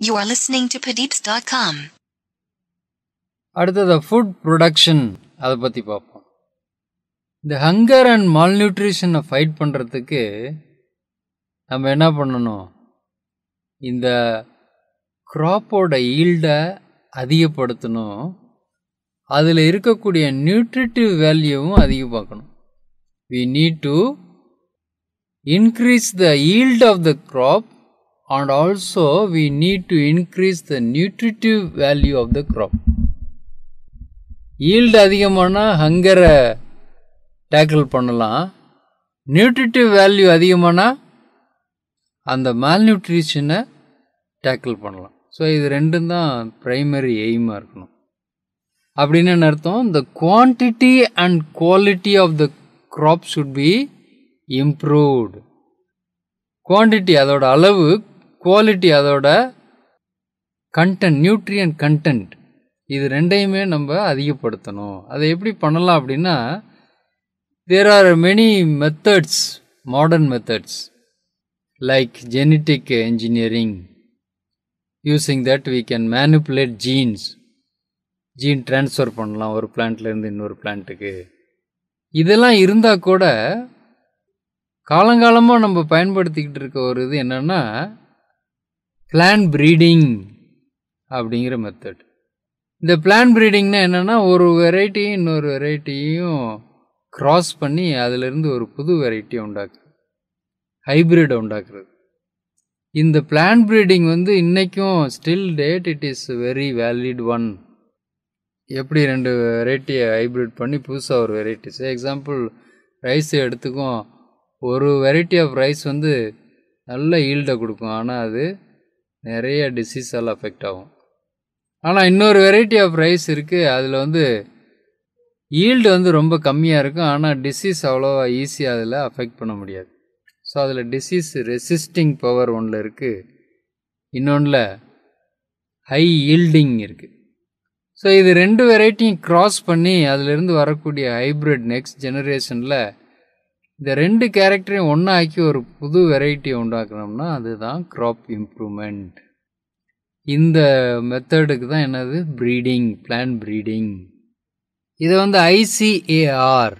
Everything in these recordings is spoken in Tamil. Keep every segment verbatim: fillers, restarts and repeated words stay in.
You are listening to padeeps dot com. அடுத்தது ஃபுட் ப்ரொடக்ஷன் அதை பற்றி பார்ப்போம். இந்த ஹங்கர் அண்ட் மால்நியூட்ரிஷனை ஃபைட் பண்ணுறதுக்கு நம்ம என்ன பண்ணணும், இந்த க்ராப்போட ஈல்டை அதிகப்படுத்தணும், அதில் இருக்கக்கூடிய நியூட்ரிட்டிவ் வேல்யூவும் அதிகமாக்கணும். we need to increase the yield of the crop and also we need to increase the nutritive value of the crop. yield அதிகமானா ஹங்கரை டேக்கிள் பண்ணலாம், நியூட்ரிட்டிவ் வேல்யூ அதிகமானா அந்த மால்நியூட்ரிஷனை டேக்கிள் பண்ணலாம். ஸோ இது ரெண்டும் தான் ப்ரைமரி எய்மாக இருக்கணும். அப்படின்னு என்ன அர்த்தம், the quantity and quality of the crop should be improved. Quantity அதோட அளவு, குவாலிட்டி அதோட கண்டென்ட், நியூட்ரியன்ட் கண்டென்ட், இது ரெண்டையுமே நம்ம அதிகப்படுத்தணும். அதை எப்படி பண்ணலாம் அப்படின்னா, there are many methods, modern methods like genetic engineering. Using that we can manipulate genes, gene transfer பண்ணலாம் ஒரு பிளான்ட்லேருந்து இன்னொரு பிளான்ட்டுக்கு. இதெல்லாம் இருந்தால் கூட காலங்காலமாக நம்ம பயன்படுத்திக்கிட்டு இருக்க ஒரு இது என்னென்னா பிளான் ப்ரீடிங் அப்படிங்கிற மெத்தட். இந்த பிளான் ப்ரீடிங்னா என்னென்னா, ஒரு வெரைட்டியும் இன்னொரு வெரைட்டியும் க்ராஸ் பண்ணி அதிலிருந்து ஒரு புது வெரைட்டியை உண்டாக்குறது, ஹைப்ரிடை உண்டாக்குறது. இந்த பிளான் ப்ரீடிங் வந்து இன்றைக்கும் still date it is very valid one. எப்படி ரெண்டு வெரைட்டியை ஹைப்ரிட் பண்ணி புதுசாக ஒரு வெரைட்டிஸ், எக்ஸாம்பிள் ரைஸ் எடுத்துக்கும், ஒரு வெரைட்டி ஆஃப் ரைஸ் வந்து நல்ல ஈல்டை கொடுக்கும், ஆனால் அது நிறைய டிசீஸால் அஃபெக்ட் ஆகும். ஆனால் இன்னொரு வெரைட்டி ஆஃப் ரைஸ் இருக்குது, அதில் வந்து ஈல்டு வந்து ரொம்ப கம்மியாக இருக்கும், ஆனால் டிசீஸ் அவ்வளோவா ஈஸியாக அதில் அஃபெக்ட் பண்ண முடியாது. ஸோ அதில் டிசீஸ் ரெசிஸ்டிங் பவர் ஒன்றில் இருக்குது, இன்னொன்றில் ஹை ஈல்டிங் இருக்குது. ஸோ இது ரெண்டு வெரைட்டியும் க்ராஸ் பண்ணி அதிலிருந்து வரக்கூடிய ஹைப்ரிட் நெக்ஸ்ட் ஜெனரேஷனில் இந்த ரெண்டு கேரக்டரையும் ஒன்றா ஆக்கி ஒரு புது வெரைட்டியை உண்டாக்கணும்னா அதுதான் க்ராப் இம்ப்ரூவ்மெண்ட். இந்த மெத்தடுக்கு தான் என்னது ப்ரீடிங், பிளான் ப்ரீடிங். இதை வந்து ஐ சி ஏ ஆர்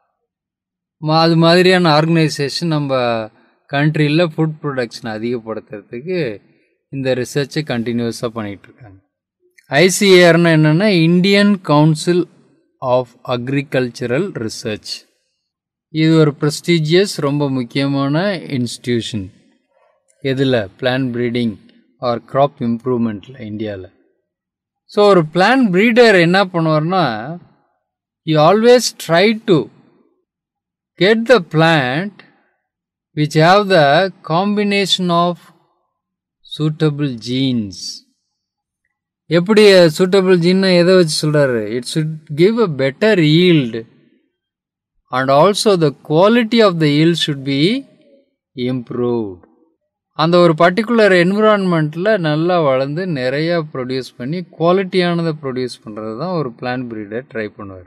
அது மாதிரியான ஆர்கனைசேஷன் நம்ம கண்ட்ரியில் ஃபுட் ப்ரொடக்ஷனை அதிகப்படுத்துறதுக்கு இந்த ரிசர்ச்சை கண்டினியூஸாக பண்ணிகிட்ருக்காங்க. ஐ சி ஏ ஆர்னா என்னென்னா Indian Council of Agricultural Research. இது ஒரு ப்ரெஸ்டீஜியஸ் ரொம்ப முக்கியமான இன்ஸ்டிடியூஷன். எதில், பிளான் ப்ரீடிங் ஆர் க்ராப் இம்ப்ரூவ்மெண்ட்டில் இந்தியாவில். ஸோ ஒரு பிளான் ப்ரீடர் என்ன பண்ணுவார்னா, he always try to get the plant which have the combination of suitable genes. எப்படி சூட்டபிள் ஜீன்னா எதை வச்சு சொல்கிறாரு, it should give a better yield and also the quality of the yield should be improved. அந்த ஒரு பர்டிகுலர் என்விரான்மெண்ட்டில் நல்லா வளர்ந்து நிறையா ப்ரொடியூஸ் பண்ணி குவாலிட்டியானதை ப்ரொடியூஸ் பண்ணுறது தான் ஒரு பிளான் ப்ரீடர் ட்ரை பண்ணுவார்.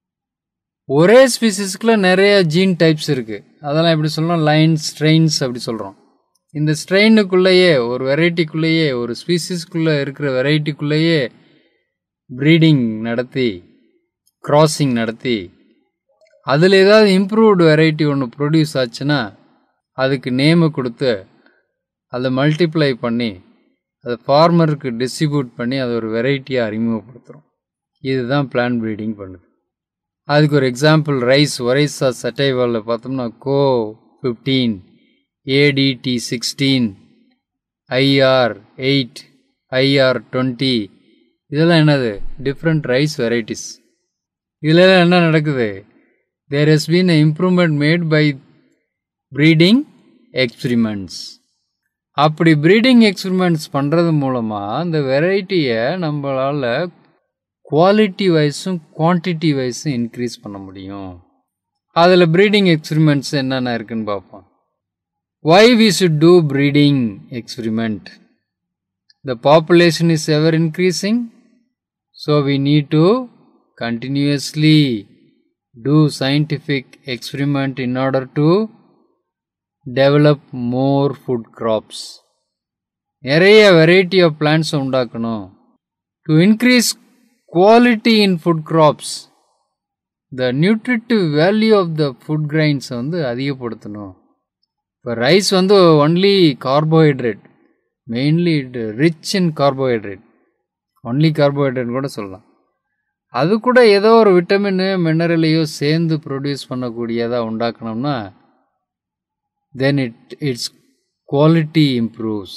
ஒரே ஸ்பீசிஸ்க்குள்ள நிறைய ஜீன் டைப்ஸ் இருக்குது, அதெல்லாம் எப்படி சொல்லலாம், லைன்ஸ், ஸ்ட்ரெயின்ஸ் அப்படி சொல்கிறோம். இந்த ஸ்ட்ரெயினுக்குள்ளேயே, ஒரு வெரைட்டிக்குள்ளேயே, ஒரு ஸ்பீசிஸ்க்குள்ளே இருக்கிற வெரைட்டிக்குள்ளேயே ப்ரீடிங் நடத்தி, க்ராஸிங் நடத்தி, அதில் ஏதாவது இம்ப்ரூவ்டு வெரைட்டி ஒன்று ப்ரொடியூஸ் ஆச்சுன்னா அதுக்கு நேமை கொடுத்து அதை மல்டிப்ளை பண்ணி அதை ஃபார்மருக்கு டிஸ்ட்ரிபியூட் பண்ணி அதை ஒரு வெரைட்டியாக அறிமுகப்படுத்துகிறோம். இதுதான் பிளான் ப்ரீடிங் பண்ணுது. அதுக்கு ஒரு எக்ஸாம்பிள் ரைஸ், ஒரைசா சட்டைவாலில் பார்த்தோம்னா Co fifteen, ADT sixteen, IR eight, IR twenty, இதெல்லாம் என்னது, டிஃப்ரெண்ட் ரைஸ் வெரைட்டிஸ். இதில் என்ன நடக்குது, there has been an improvement made by breeding experiments. அப்படி ப்ரீடிங் எக்ஸ்பெரிமெண்ட்ஸ் பண்ணுறது மூலமாக அந்த வெரைட்டியை நம்மளால் குவாலிட்டி வைஸும் குவான்டிட்டி வைஸும் இன்க்ரீஸ் பண்ண முடியும். அதில் ப்ரீடிங் எக்ஸ்பெரிமெண்ட்ஸ் என்னென்ன இருக்குன்னு பார்ப்போம். why we should do breeding experiment? The population is ever increasing, so we need to continuously do scientific experiment in order to develop more food crops. நிறைய வெரைட்டி ஆஃப் பிளான்ட்ஸை உண்டாக்கணும். To increase quality in food crops, the nutritive value of the food கிரைன்ஸை வந்து அதிகப்படுத்தணும். இப்போ ரைஸ் வந்து only carbohydrate, mainly it rich in carbohydrate, only carbohydrate கூட சொல்லலாம். அது கூட ஏதோ ஒரு விட்டமின் மினரலையோ சேர்ந்து ப்ரொடியூஸ் பண்ணக்கூடியதாக உண்டாக்கணும்னா then it its quality improves.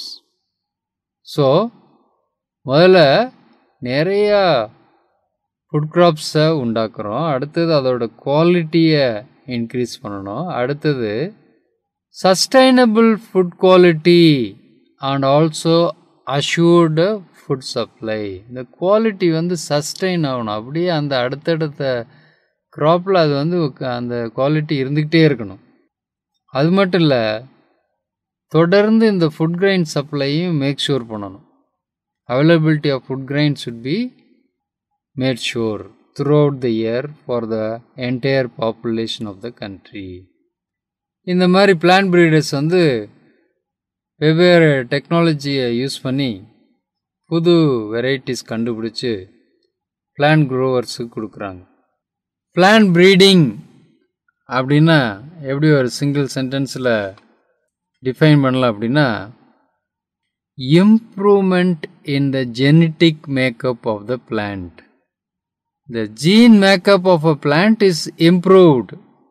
So முதல்ல நிறையா ஃபுட் கிராப்ஸை உண்டாக்குறோம், அடுத்தது அதோட குவாலிட்டியை இன்க்ரீஸ் பண்ணணும், அடுத்தது sustainable food quality and also assured food supply. இந்த குவாலிட்டி வந்து சஸ்டைன் ஆகணும், அப்படியே அந்த அடுத்தடுத்த க்ராப்பில் அது வந்து அந்த குவாலிட்டி இருந்துக்கிட்டே இருக்கணும். அது மட்டும் இல்லை, தொடர்ந்து இந்த ஃபுட் கிரைன் சப்ளையும் மேக் ஷூர் பண்ணணும். Availability of food grain should be made sure throughout the year for the entire population of the country. இந்த மாதிரி பிளான்ட் ப்ரீடர்ஸ் வந்து வெவ்வேறு டெக்னாலஜியை யூஸ் பண்ணி புது வெரைட்டிஸ் கண்டுபிடிச்சி பிளான்ட் க்ரோவர்ஸுக்கு கொடுக்குறாங்க. பிளான்ட் ப்ரீடிங் அப்படின்னா எப்படி ஒரு சிங்கிள் சென்டென்ஸில் டிஃபைன் பண்ணலாம் அப்படின்னா, improvement in the genetic makeup of the plant. The gene makeup of a plant is improved,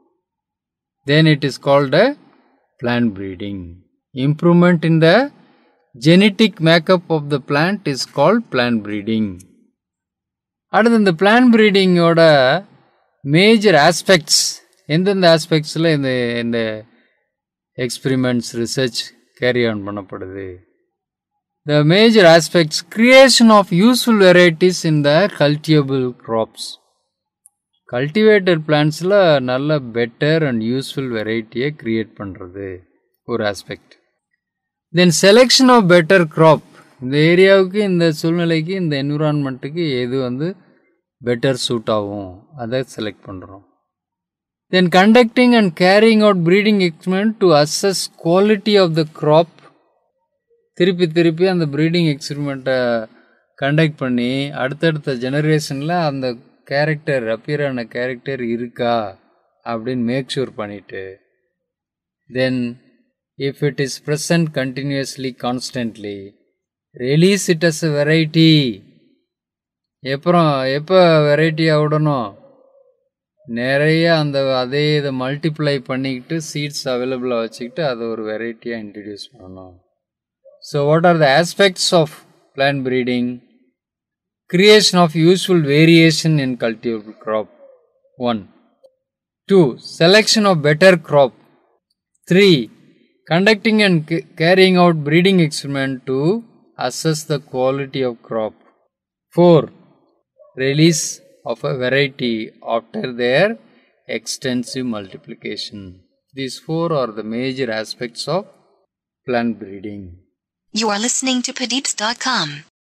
then it is called a plant breeding. Improvement in the genetic makeup of the plant is called plant breeding. அடுத்து இந்த plant breeding ஓட மேஜர் ஆஸ்பெக்ட்ஸ் எந்தெந்த ஆஸ்பெக்ட்ஸில் இந்த இந்த எக்ஸ்பிரிமெண்ட்ஸ் ரிசர்ச் கேரி ஆன் பண்ணப்படுது. The major aspects: creation of useful varieties in the cultivable crops. Cultivated பிளான்ட்ஸில் நல்ல பெட்டர் அண்ட் யூஸ்ஃபுல் வெரைட்டியை க்ரியேட் பண்ணுறது ஒரு aspect. Then selection of better crop, இந்த ஏரியாவுக்கு, இந்த சூழ்நிலைக்கு, இந்த என்விரான்மெண்ட்டுக்கு எது வந்து பெட்டர் சூட் ஆகும் அதை செலக்ட் பண்ணுறோம். Then conducting and carrying out breeding experiment to assess quality of the crop. திருப்பி திருப்பி அந்த ப்ரீடிங் எக்ஸ்பெரிமெண்ட்டை கண்டக்ட் பண்ணி அடுத்தடுத்த ஜெனரேஷனில் அந்த கேரக்டர் அப்பியரான கேரக்டர் இருக்கா அப்படின்னு மேக் ஷூர் பண்ணிவிட்டு, then if it is present continuously constantly release it as a variety. அப்புறம் எப்போ வெரைட்டியாக விடணும், நிறைய அந்த அதே இதை மல்டிப்ளை பண்ணிக்கிட்டு சீட்ஸ் அவைலபிளாக வச்சுக்கிட்டு அதை ஒரு வெரைட்டியாக இன்ட்ரடியூஸ் பண்ணணும். So what are the aspects of plant breeding? Creation of useful variation in cultivable crop. one. two. Selection of better crop. three. Conducting and c- carrying out breeding experiment to assess the quality of crop. four. Release of a variety after their extensive multiplication. These four are the major aspects of plant breeding. You are listening to padeeps dot com.